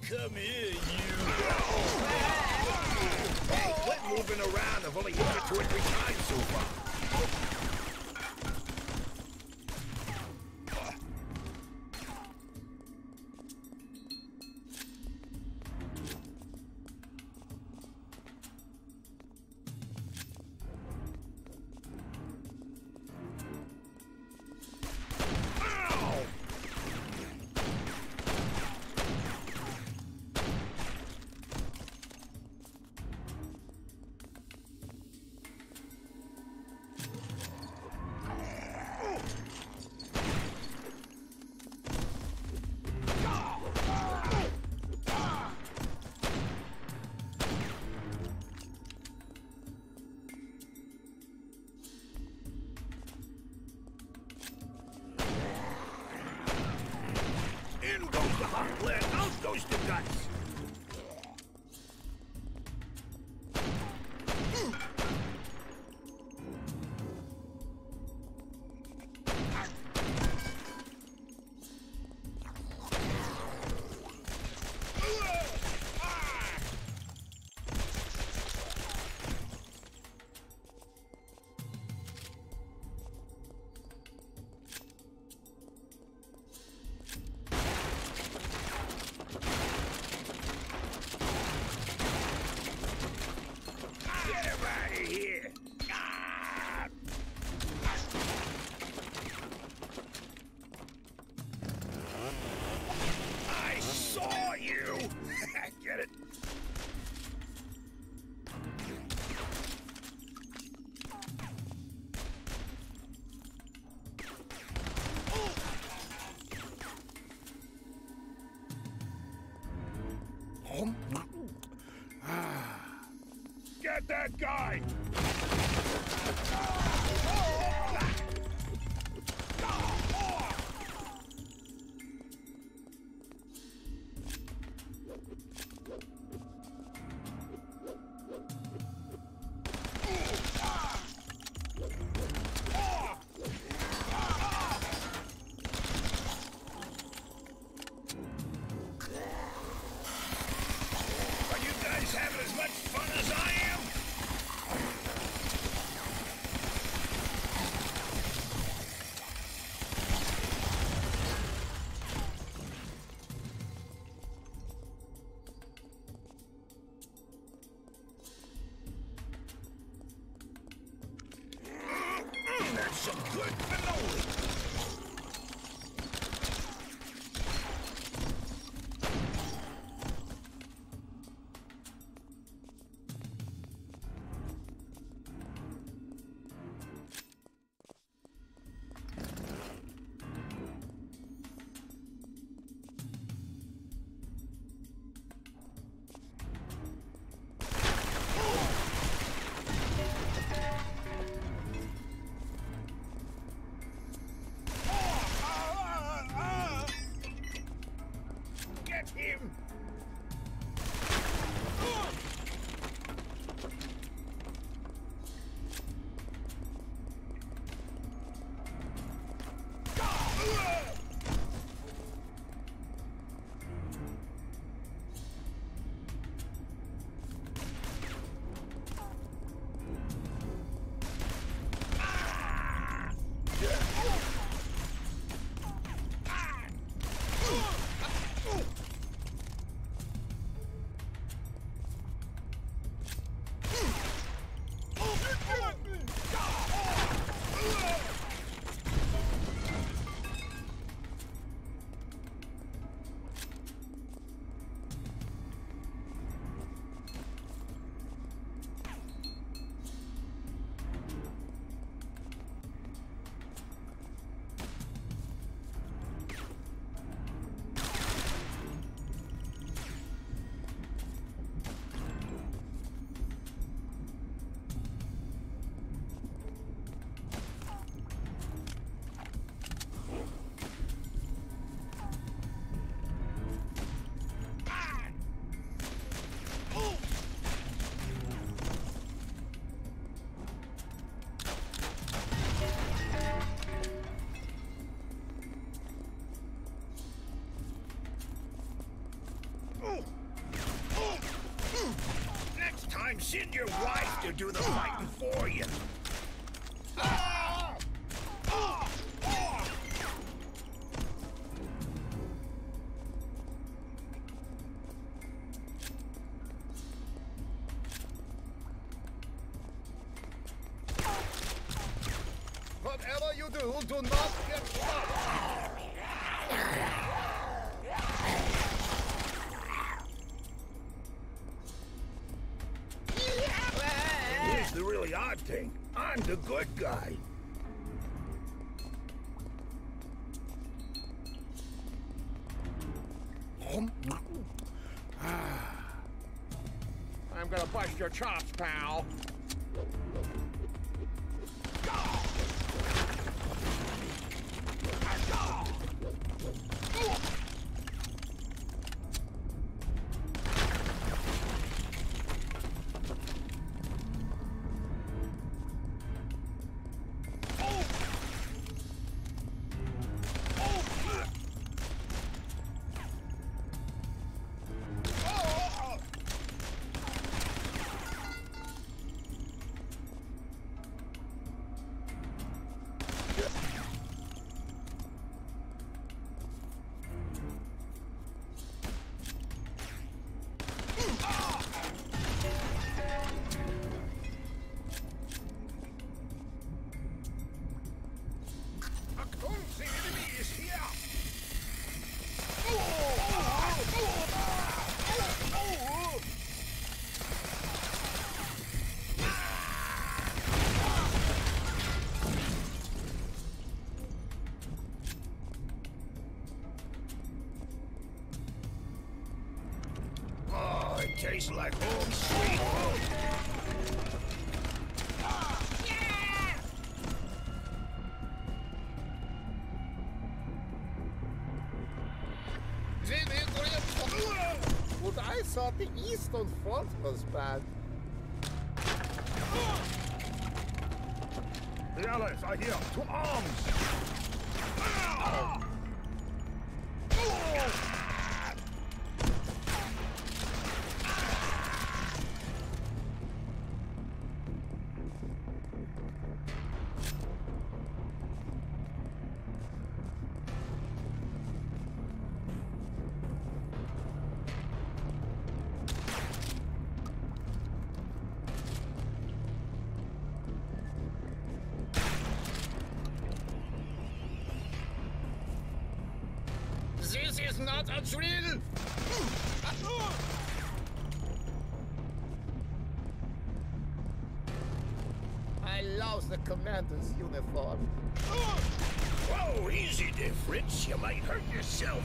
Come here, you. Hey, quit moving around. I've only hit you 2 or 3 times so far. In goes the hot lead, out goes the guts. Get him out of here! Ah! I saw you! Get it? Get that guy! Are you guys having as much fun as I am? Send your wife to do the fighting for you. Whatever you do not get stopped. Here's the really odd thing. I'm the good guy. I'm gonna bust your chops, pal. The enemy is here. Oh, it tastes like home sweet home. But I thought the Eastern Front was bad. The Allies are here. To arms! This is not a drill! I lost the commander's uniform. Whoa, easy there, Fritz. You might hurt yourself.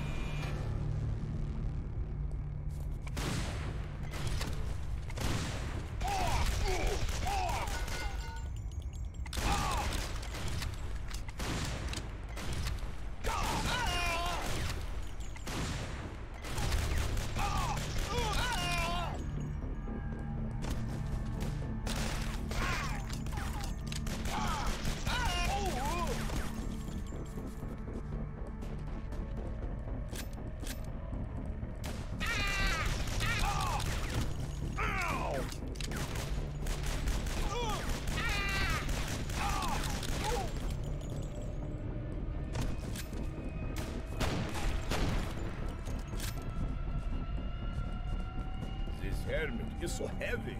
This helmet is so heavy.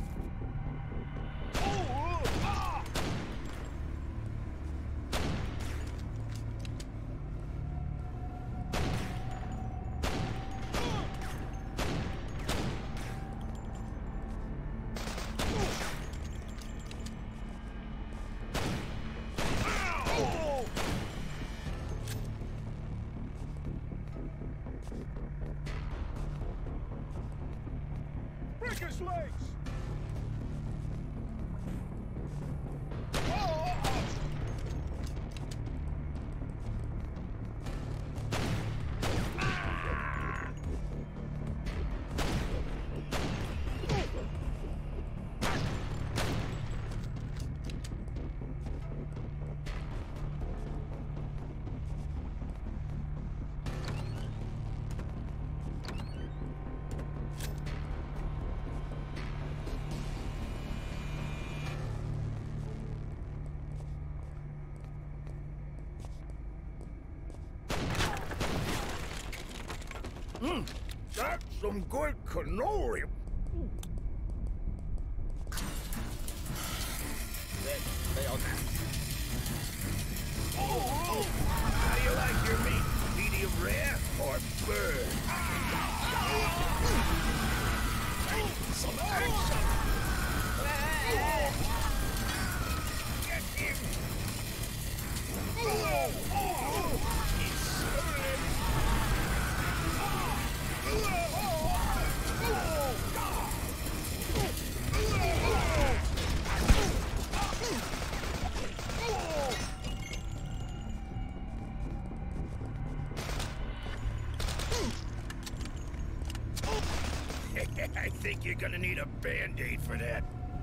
Break his legs! That's some good cannoli. Lay on that. How do you like your meat? Medium rare or burnt? Some action! Get him! I think you're gonna need a Band-Aid for that.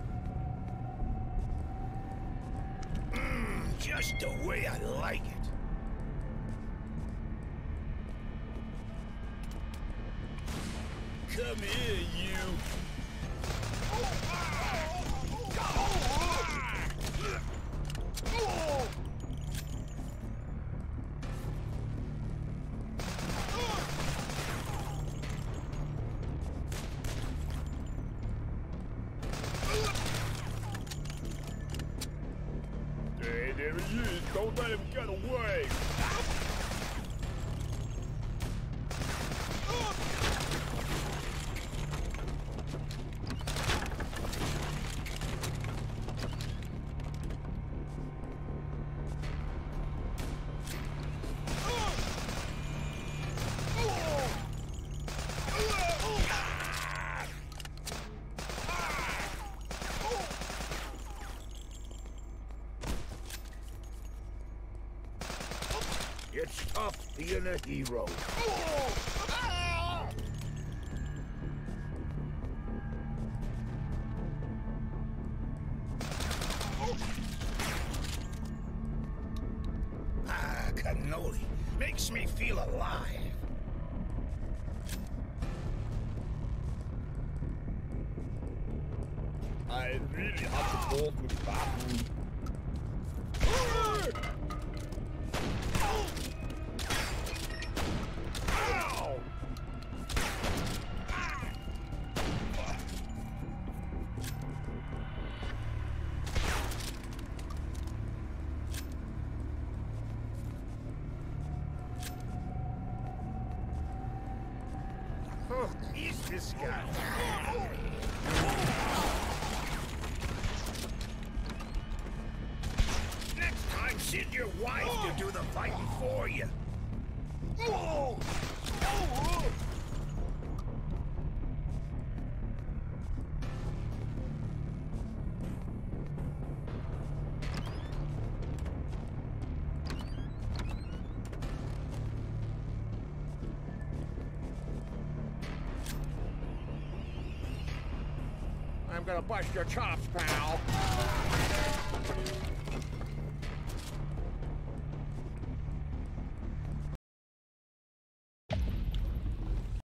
Just the way I like it. Come here, you. Hey, there he is. Don't let him get away. It's tough being a hero. Cannoli makes me feel alive. I really have to go to the bathroom. He's this guy. Next time, send your wife to do the fighting for you. I'm gonna bust your chops, pal.